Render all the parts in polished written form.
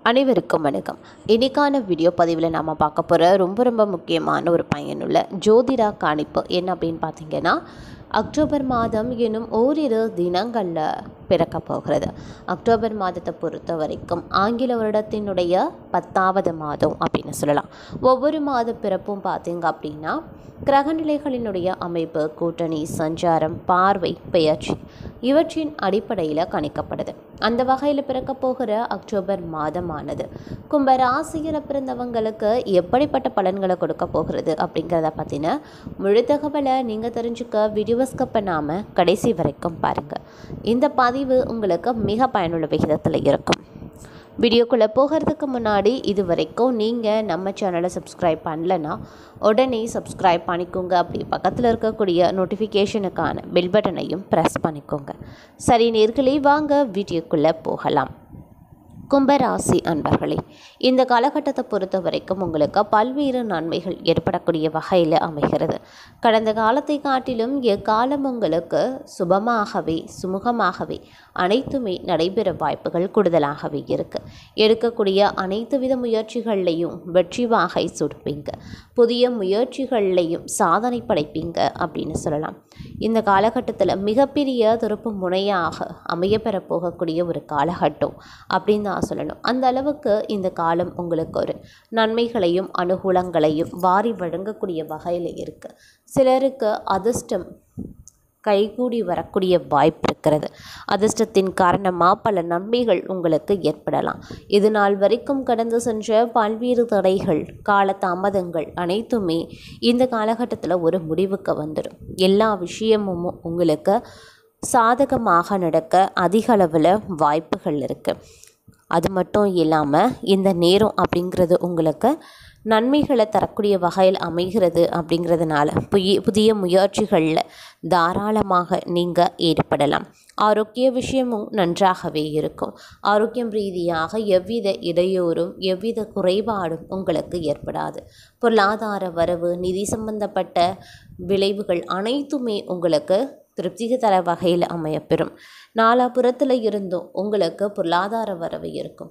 அனைவருக்கும் வணக்கம். இன்னைக்கான வீடியோ பதிவில் நாம் பார்க்க போகிற ரொம்ப முக்கியமான ஒரு பயனுள்ள ஜோதிட கணிப்பு என்ன அப்படின்னு பார்த்தீங்கன்னா, அக்டோபர் மாதம் இன்னும் ஓரிரு தினங்களில் பிறக்க போகிறது. அக்டோபர் மாதத்தை பொறுத்த வரைக்கும் ஆங்கில வருடத்தினுடைய 10வது மாதம் அப்படின்னு சொல்லலாம். ஒவ்வொரு மாத பிறப்பும் பார்த்தீங்க அப்படின்னா கிரகநிலைகளினுடைய அமைப்பு, கூட்டணி, சஞ்சாரம், பார்வை, பெயர்ச்சி இவற்றின் அடிப்படையில் கணிக்கப்படுது. அந்த வகையில் பிறக்க போகிற அக்டோபர் மாதமானது கும்ப ராசியில் பிறந்தவங்களுக்கு எப்படிப்பட்ட பலன்களை கொடுக்க போகிறது அப்படிங்கிறத பற்றின முழு தகவலை நீங்கள் தெரிஞ்சுக்க வீடியோ ஸ்கிப் பண்ணாமல் கடைசி வரைக்கும் பாருங்கள். இந்த பதிவு உங்களுக்கு மிக பயனுள்ள விகிதத்தில் இருக்கும். வீடியோக்குள்ளே போகிறதுக்கு முன்னாடி இது வரைக்கும் நீங்கள் நம்ம சேனலை சப்ஸ்கிரைப் பண்ணலைன்னா உடனே சப்ஸ்கிரைப் பண்ணிக்கோங்க. அப்படி பக்கத்தில் இருக்கக்கூடிய நோட்டிஃபிகேஷனுக்கான பெல் பட்டனையும் ப்ரெஸ் பண்ணிக்கோங்க. சரி நேர்களே, வாங்க வீடியோக்குள்ளே போகலாம். கும்பராசி அன்பர்களே, இந்த காலகட்டத்தை பொறுத்த வரைக்கும் உங்களுக்கு பல்வேறு நன்மைகள் ஏற்படக்கூடிய வகையில் அமைகிறது. கடந்த காலத்தை காட்டிலும் எக்காலம் உங்களுக்கு சுபமாகவே சுமூகமாகவே அனைத்துமே நடைபெற வாய்ப்புகள் கூடுதலாகவே இருக்குது. எடுக்கக்கூடிய அனைத்து வித முயற்சிகள்லையும் வெற்றி வாகை சுடுப்பீங்க. புதிய முயற்சிகள்லையும் சாதனை படைப்பீங்க அப்படின்னு சொல்லலாம். இந்த காலகட்டத்தில் மிகப்பெரிய திருப்பு முனையாக அமையப்பெற போகக்கூடிய ஒரு காலகட்டம் அப்படின்னு தான் சொல்லணும். அந்த அளவுக்கு இந்த காலம் உங்களுக்கு ஒரு நன்மைகளையும் அனுகூலங்களையும் வாரி வழங்கக்கூடிய வகையில் இருக்குது. சிலருக்கு அதிர்ஷ்டம் கைகூடி வரக்கூடிய வாய்ப்பு இருக்கிறது. அதிர்ஷ்டத்தின் காரணமாக பல நன்மைகள் உங்களுக்கு ஏற்படலாம். இது நாள் வரைக்கும் கடந்து சென்ற பல்வேறு தடைகள், காலதாமதங்கள் அனைத்துமே இந்த காலகட்டத்தில் ஒரு முடிவுக்கு வந்துடும். எல்லா விஷயமும் உங்களுக்கு சாதகமாக நடக்க அதிக அளவில் வாய்ப்புகள் இருக்குது. அது மட்டும் இல்லாமல் இந்த நேரம் அப்படிங்கிறது உங்களுக்கு நன்மைகளை தரக்கூடிய வகையில் அமைகிறது. அப்படிங்கிறதுனால புதிய முயற்சிகளில் தாராளமாக நீங்கள் ஈடுபடலாம். ஆரோக்கிய விஷயமும் நன்றாகவே இருக்கும். ஆரோக்கியம் ரீதியாக எவ்வித இடையூறும் எவ்வித குறைபாடும் உங்களுக்கு ஏற்படாது. பொருளாதார வரவு, நிதி சம்பந்தப்பட்ட விளைவுகள் அனைத்துமே உங்களுக்கு திருப்தி தர வகையில் அமையப்பெறும். நாலாபுறத்தில் இருந்தும் உங்களுக்கு பொருளாதார வரவு இருக்கும்.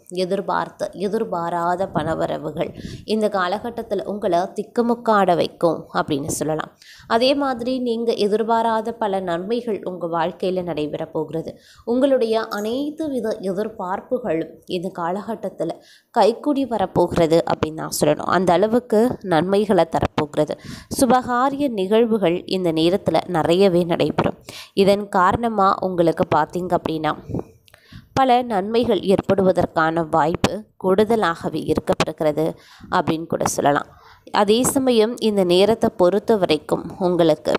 எதிர்பாராத பணவரவுகள் இந்த காலகட்டத்தில் உங்களை திக்குமுக்காட வைக்கும் அப்படின்னு சொல்லலாம். அதே மாதிரி நீங்கள் எதிர்பாராத பல நன்மைகள் உங்கள் வாழ்க்கையில் நடைபெற போகிறது. உங்களுடைய அனைத்து வித எதிர்பார்ப்புகளும் இந்த காலகட்டத்தில் கைக்கூடி வரப்போகிறது அப்படின்னு நான் சொல்லணும். அந்த அளவுக்கு நன்மைகளை தரப்போகிறது. சுபகாரிய நிகழ்வுகள் இந்த நேரத்தில் நிறையவே நடைபெறும். இதன் காரணமாக உங்களுக்கு பார்த்தீங்க அப்படின்னா பல நன்மைகள் ஏற்படுவதற்கான வாய்ப்பு கூடுதலாகவே இருக்கப்படுகிறது அப்படின்னு கூட சொல்லலாம். அதே சமயம் இந்த நேரத்தை பொறுத்த வரைக்கும் உங்களுக்கு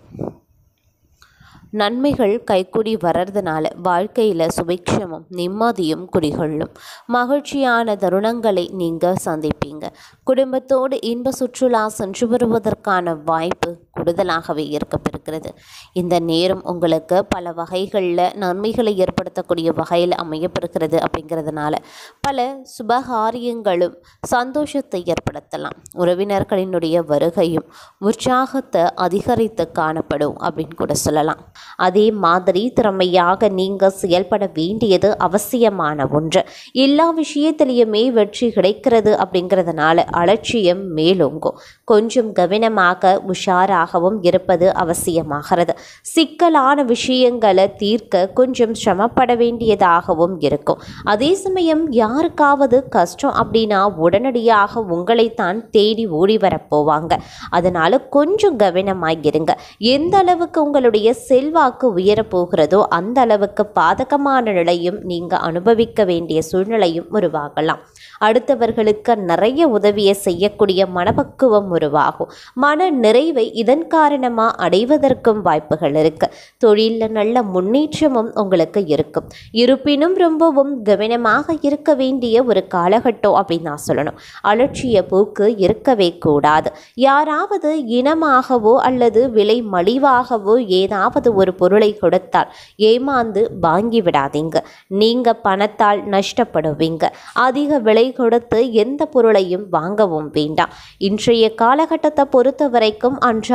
நன்மைகள் கைக்கூடி வர்றதுனால வாழ்க்கையில் சுபிக்ஷமும் நிம்மதியும் குடிகொள்ளும். மகிழ்ச்சியான தருணங்களை நீங்கள் சந்திப்பீங்க. குடும்பத்தோடு இன்ப சுற்றுலா சென்று வருவதற்கான வாய்ப்பு கூடுதலாகவே இருக்கப்பெறுகிறது. இந்த நேரம் உங்களுக்கு பல வகைகளில் நன்மைகளை ஏற்படுத்தக்கூடிய வகையில் அமையப்பெறுகிறது. அப்படிங்கிறதுனால பல சுபகாரியங்களும் சந்தோஷத்தை ஏற்படுத்தலாம். உறவினர்களினுடைய வருகையும் உற்சாகத்தை அதிகரித்து காணப்படும் அப்படின்னு கூட சொல்லலாம். அதே மாதிரி திறமையாக நீங்கள் செயல்பட வேண்டியது அவசியமான ஒன்று. எல்லா விஷயத்திலையுமே வெற்றி கிடைக்கிறது. அப்படிங்கிறதுனால அலட்சியம் மேலோங்கும். கொஞ்சம் கவனமாக உஷாராகவும் இருப்பது அவசியமாகிறது. சிக்கலான விஷயங்களை தீர்க்க கொஞ்சம் சிரமப்பட வேண்டியதாகவும் இருக்கும். அதே சமயம் யாருக்காவது கஷ்டம் அப்படின்னா உடனடியாக உங்களைத்தான் தேடி ஓடி வரப்போவாங்க. அதனால கொஞ்சம் கவனமாக இருங்க. எந்த அளவுக்கு உங்களுடைய செல்வாக்கு உயரப்போகிறதோ அந்த அளவுக்கு பாதகமான நிலையும் நீங்கள் அனுபவிக்க வேண்டிய சூழ்நிலையும் உருவாகலாம். அடுத்தவர்களுக்கு நிறைய உதவியை செய்யக்கூடிய மனப்பக்குவம் உருவாகும். மன நிறைவை இதன் காரணமாக அடைவதற்கும் வாய்ப்புகள் இருக்கு. தொழிலில் நல்ல முன்னேற்றமும் உங்களுக்கு இருக்கும். இருப்பினும் ரொம்பவும் கவனமாக இருக்க வேண்டிய ஒரு காலகட்டம் அப்படின்னு நான் சொல்லணும். அலட்சிய போக்கு இருக்கவே கூடாது. யாராவது இனமாகவோ அல்லது விலை மலிவாகவோ ஏதாவது ஒரு பொருளை கொடுத்தால் ஏமாந்து வாங்கி விடாதீங்க. நீங்கள் பணத்தால் நஷ்டப்படுவீங்க. அதிக விலை கொடுத்து எந்த பொருளையும் வாங்கவும் வேண்டாம். இன்றைய காலகட்டத்தை பொறுத்த வரைக்கும் அன்றாட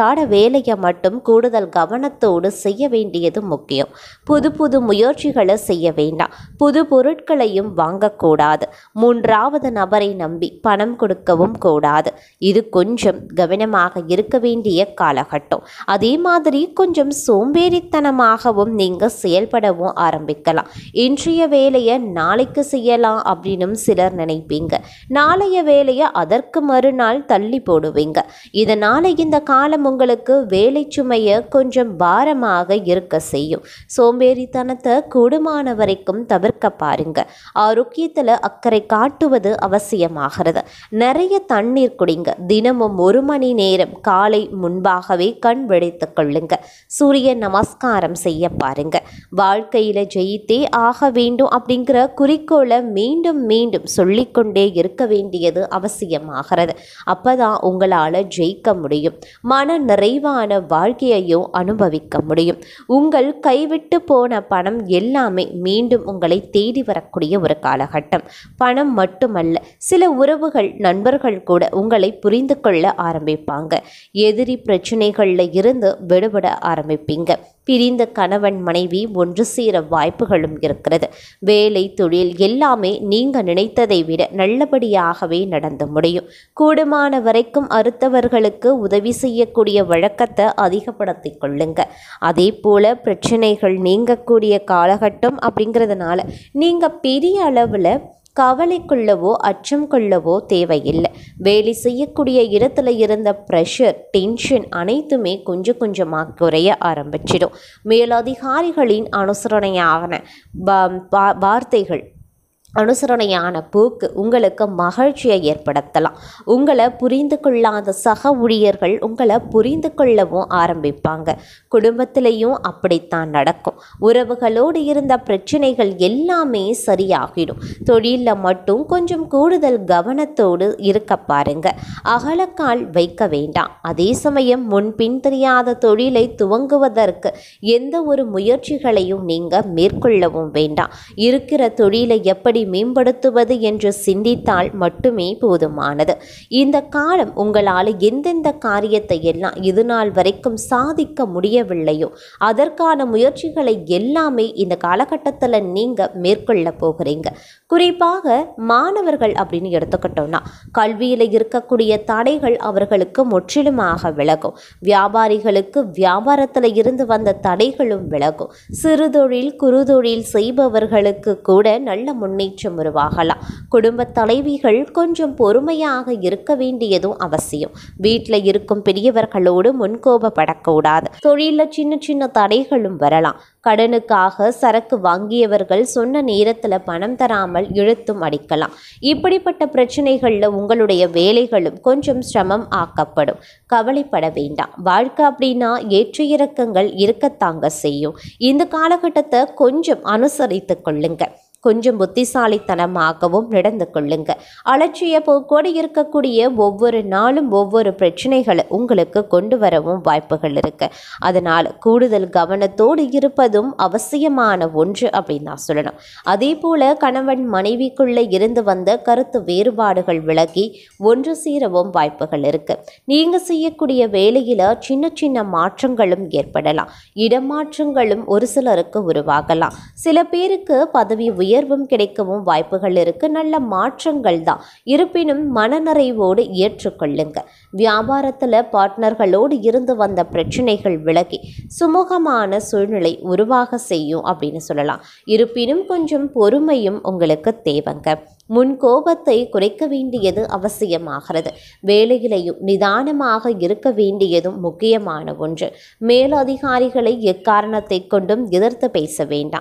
அன்றாட வேலையை மட்டும் கூடுதல் கவனத்தோடு செய்ய வேண்டியது முக்கியம். புது புது முயற்சிகளை செய்ய வேண்டாம். புது பொருட்களையும் வாங்கக்கூடாது. மூன்றாவது நபரை நம்பி பணம் கொடுக்கவும் கூடாது. இது கொஞ்சம் கவனமாக இருக்க வேண்டிய காலகட்டம். அதே மாதிரி கொஞ்சம் சோம்பேறித்தனமாகவும் நீங்கள் செயல்படவும் ஆரம்பிக்கலாம். இன்றைய வேலையை நாளைக்கு செய்யலாம் அப்படின்னு சிலர் நினைப்பீங்க. நாளைய வேலையை அதற்கு மறுநாள் தள்ளி போடுவீங்க. இதனால் இந்த காலம் உங்களுக்கு வேலை சுமையை கொஞ்சம் பாரமாக இருக்க செய்யும். சோம்பேறித்தனத்தை கூடுமான வரைக்கும் தவிர்க்க பாருங்க. ஆரோக்கியத்தில் அக்கறை காட்டுவது அவசியமாகிறது. நிறைய தண்ணீர் குடிங்க. தினமும் 1 மணி நேரம் காலை முன்பாகவே கண் விழித்துக் கொள்ளுங்க. சூரிய நமஸ்காரம் செய்ய பாருங்க. வாழ்க்கையில் ஜெயித்தே ஆக வேண்டும் அப்படிங்கிற குறிக்கோளை மீண்டும் மீண்டும் சொல்லிக்கொண்டே இருக்க வேண்டியது அவசியமாகிறது. அப்பதான் உங்களால் ஜெயிக்க முடியும். மன நிறைவான வாழ்க்கையையும் அனுபவிக்க முடியும். உங்கள் கைவிட்டு போன பணம் எல்லாமே மீண்டும் உங்களை தேடி வரக்கூடிய ஒரு காலகட்டம். பணம் மட்டுமல்ல, சில உறவுகள், நண்பர்கள் கூட உங்களை புரிந்து கொள்ள ஆரம்பிப்பாங்க. எதிரி பிரச்சனைகளில் இருந்து விடுபட ஆரம்பிப்பீங்க. பிரிந்த கணவன் மனைவி ஒன்று சேர வாய்ப்புகளும் இருக்கிறது. வேலை, தொழில் எல்லாமே நீங்க நினைத்ததை விட நல்லபடியாகவே நடந்து முடியும். கூடுமான வரைக்கும் அடுத்தவர்களுக்கு உதவி செய்யக்கூடிய வழக்கத்தை அதிகப்படுத்திக் கொள்ளுங்க. அதே போல பிரச்சனைகள் நீங்கக்கூடிய காலகட்டம் அப்படிங்கிறதுனால நீங்கள் பெரிய அளவில் கவலை கொள்ளவோ அச்சம் கொள்ளவோ தேவையில்லை. வேலை செய்யக்கூடிய இடத்துல இருந்த ப்ரெஷர், டென்ஷன் அனைத்துமே கொஞ்சம் கொஞ்சமாக குறைய ஆரம்பிச்சிடும். மேலதிகாரிகளின் அனுசரணையான வார்த்தைகள், அனுசரணையான போக்கு உங்களுக்கு மகிழ்ச்சியை ஏற்படுத்தலாம். உங்களை புரிந்து கொள்ளாத சக ஊழியர்கள் உங்களை புரிந்து கொள்ளவும் ஆரம்பிப்பாங்க. குடும்பத்திலையும் அப்படித்தான் நடக்கும். உறவுகளோடு இருந்த பிரச்சனைகள் எல்லாமே சரியாகிடும். தொழிலில் மட்டும் கொஞ்சம் கூடுதல் கவனத்தோடு இருக்க பாருங்க. அகலக்கால் வைக்க வேண்டாம். அதே சமயம் முன்பின் தெரியாத தொழிலை துவங்குவதற்கு எந்த ஒரு முயற்சிகளையும் நீங்கள் மேற்கொள்ளவும் வேண்டாம். இருக்கிற தொழிலை எப்படி மேம்படுத்துவது என்று சிந்தித்தால் மட்டுமே போதுமானது. இந்த காலம் உங்களால் எந்தெந்த காரியத்தை எல்லாம் இதுநாள் வரைக்கும் சாதிக்க முடியவில்லையோ அதற்கான முயற்சிகளை எல்லாமே இந்த காலகட்டத்தில் நீங்கள் மேற்கொள்ள போகிறீங்க. குறிப்பாக மாணவர்கள் அப்படின்னு எடுத்துக்கிட்டோம்னா, கல்வியில் இருக்கக்கூடிய தடைகள் அவர்களுக்கு முற்றிலுமாக விலகும். வியாபாரிகளுக்கு வியாபாரத்தில் இருந்து வந்த தடைகளும் விலகும். சிறுதொழில், குறுதொழில் செய்பவர்களுக்கு கூட நல்ல முன்னேற்றம் உருவாகலாம். குடும்ப தலைவிகள் கொஞ்சம் பொறுமையாக இருக்க வேண்டியதும் அவசியம். வீட்டில் இருக்கும் பெரியவர்களோடு முன்கோபப்படக்கூடாது. தொழிலில் சின்ன சின்ன தடைகளும் வரலாம். கடனுக்காக சரக்கு வாங்கியவர்கள் சொன்ன நேரத்தில் பணம் தராமல் இழுத்தும் அடிக்கலாம். இப்படிப்பட்ட பிரச்சனைகளில் உங்களுடைய வேலைகளும் கொஞ்சம் சிரமம் ஆக்கப்படும். கவலைப்பட வேண்டாம். வாழ்க்கை அப்படின்னா ஏற்ற இறக்கங்கள் இருக்கத்தாங்க செய்யும். இந்த காலகட்டத்தை கொஞ்சம் அனுசரித்து கொள்ளுங்க. கொஞ்சம் புத்திசாலித்தனமாகவும் நடந்து கொள்ளுங்க. அலட்சிய போக்கோடு இருக்கக்கூடிய ஒவ்வொரு நாளும் ஒவ்வொரு பிரச்சனைகளை உங்களுக்கு கொண்டு வரவும் வாய்ப்புகள் இருக்கு. அதனால் கூடுதல் கவனத்தோடு இருப்பதும் அவசியமான ஒன்று அப்படின்னு நான் சொல்லணும். அதே போல கணவன் மனைவிக்குள்ளே இருந்து வந்த கருத்து வேறுபாடுகள் விலகி ஒன்று சேரவும் வாய்ப்புகள் இருக்கு. நீங்க செய்யக்கூடிய வேலையில சின்ன சின்ன மாற்றங்களும் ஏற்படலாம். இடமாற்றங்களும் ஒரு சிலருக்கு உருவாகலாம். சில பேருக்கு பதவி உயர்வும் கிடைக்கவும் வாய்ப்புகள் இருக்கு. நல்ல மாற்றங்கள் தான். இருப்பினும் மனநிறைவோடு ஏற்றுக்கொள்ளுங்க. வியாபாரத்தில் பார்ட்னர்களோடு இருந்து வந்த பிரச்சனைகள் விலகி சுமூகமான சூழ்நிலை உருவாக செய்யும் அப்படின்னு சொல்லலாம். இருப்பினும் கொஞ்சம் பொறுமையும் உங்களுக்கு தேவைங்க. முன் கோபத்தை குறைக்க வேண்டியது அவசியமாகிறது. வேலையிலையும் நிதானமாக இருக்க வேண்டியதும் முக்கியமான ஒன்று. மேலதிகாரிகளை எக்காரணத்தை கொண்டும் எதிர்த்து பேச வேண்டாம்.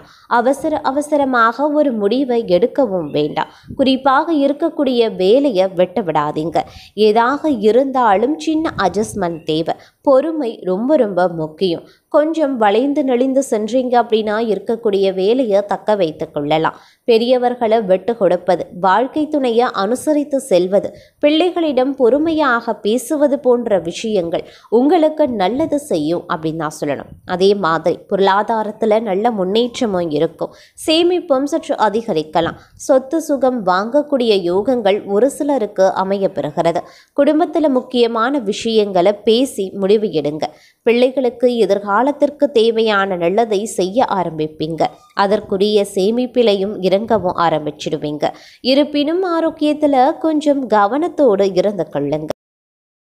அவசரமாக ஒரு முடிவை எடுக்கவும் வேண்டாம். குறிப்பாக இருக்கக்கூடிய வேலையை விட்டு விடாதீங்க. ஏதாக இருந்தாலும் சின்ன அட்ஜஸ்ட்மெண்ட் தேவை. பொறுமை ரொம்ப ரொம்ப முக்கியம். கொஞ்சம் வளைந்து நெளிந்து சென்றீங்க அப்படின்னா இருக்கக்கூடிய வேலையை தக்க வைத்து கொள்ளலாம். பெரியவர்களை விட்டு கொடுப்பது, வாழ்க்கை துணையை அனுசரித்து செல்வது, பிள்ளைகளிடம் பொறுமையாக பேசுவது போன்ற விஷயங்கள் உங்களுக்கு நல்லது செய்யும் அப்படின்னு தான் சொல்லணும். அதே மாதிரி பொருளாதாரத்தில் நல்ல முன்னேற்றமும் இருக்கும். சேமிப்பும் சற்று அதிகரிக்கலாம். சொத்து சுகம் வாங்கக்கூடிய யோகங்கள் ஒரு சிலருக்கு அமைய பெறுகிறது. குடும்பத்தில் முக்கியமான விஷயங்களை பேசி முடிவு எடுங்க. பிள்ளைகளுக்கு எதிர்காலத்திற்கு தேவையான நல்லதை செய்ய ஆரம்பிப்பீங்க. அதற்குரிய சேமிப்பிலையும் இறங்கவும் ஆரம்பிச்சிடுவீங்க. இருப்பினும் ஆரோக்கியத்தில் கொஞ்சம் கவனத்தோடு இருந்து கொள்ளுங்க.